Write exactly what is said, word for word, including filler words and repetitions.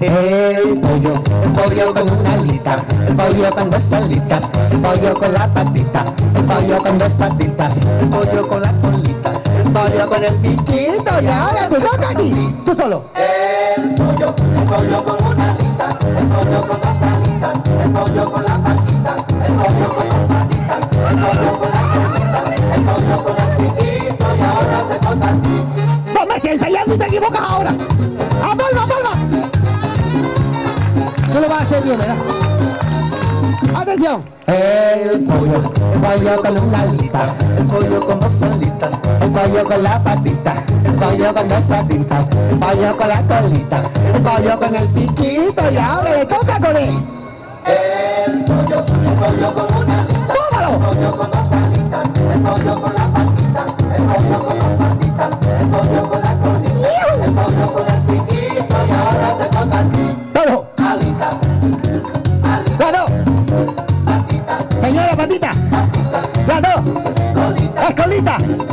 El pollo, el pollo con una alita, el pollo con dos alitas, el pollo con la patita, el pollo con dos patitas, el pollo con la colita, el pollo con el piquito. Y ahora te toca a ti, tú solo. El pollo, el pollo con una alita, el pollo con dos alitas, el pollo con la patita, el pollo con dos patitas, el pollo con la colita, el pollo con el piquito. Y ahora te toca a ti. Toma, que ensayando y te equivocas ahora. ¡A palma, palma! No lo vas a hacer bien, ¿verdad? ¡Atención! El pollo, el pollo con una alita, el pollo con dos alitas, el pollo con la patita, el pollo con dos patitas, el pollo con la colita, el pollo con el piquito. Y ahora le toca con él. El pollo, el pollo con una alita, ¡Tómalo! el pollo con dos alitas, el pollo con la patita, el pollo con dos patitas, el pollo con la colita, el pollo con el piquito. Y ahora te toca a ti. ¡Todo! Alita, alita, ¡La dos! patita, Señora patita, patita, ¡la dos! colita, ¡Escolita!